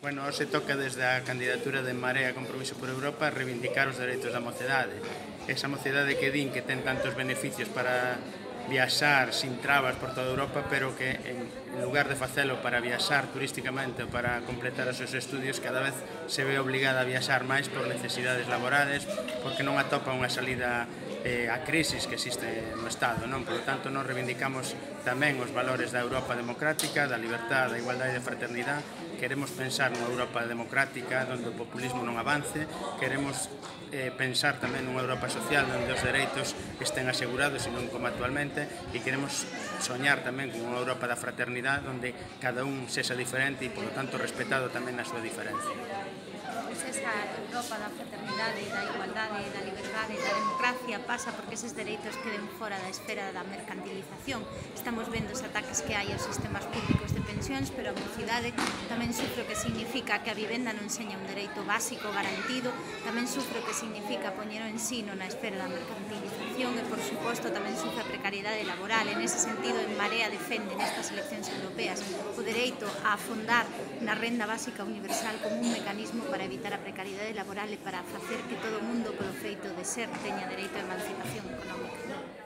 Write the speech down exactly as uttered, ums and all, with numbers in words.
Bueno, se toca desde a candidatura de Marea Compromiso por Europa reivindicar os dereitos da mocedade. Esa mocedade que din que ten tantos beneficios para viaxar sin trabas por toda Europa, pero que en lugar de facelo para viaxar turísticamente ou para completar os seus estudios, cada vez se ve obligada a viaxar máis por necesidades laborales, porque non atopa unha salida eh, a crisis que existe no Estado, non? Por lo tanto, nos reivindicamos tamén os valores da Europa democrática, da libertad, da igualdade e da fraternidade. Queremos pensar nunha Europa democrática onde o populismo non avance, queremos eh, pensar tamén nunha Europa social onde os dereitos estén asegurados e non como actualmente, e queremos soñar tamén con unha Europa da fraternidade onde cada un sexa diferente e, polo tanto, respetado tamén na súa diferencia. Pois esa Europa da fraternidade, da igualdade, da liberdade, da democracia pasa porque eses dereitos queden fora da esfera da mercantilización. Estamos vendo os ataques que hai aos sistemas públicos de pensións, pero a mocidade tamén sufre o que significa que a vivenda non seña un dereito básico garantido, tamén sufre o que significa poñer o ensino na esfera da mercantilización e, por suposto, tamén sufre a precariedade laboral. En ese sentido, en Marea defende nestas eleccións europeas o dereito a afondar na renda básica universal como un mecanismo para evitar a precariedade laboral e para facer que todo o mundo, polo feito de ser, teña dereito á emancipación económica.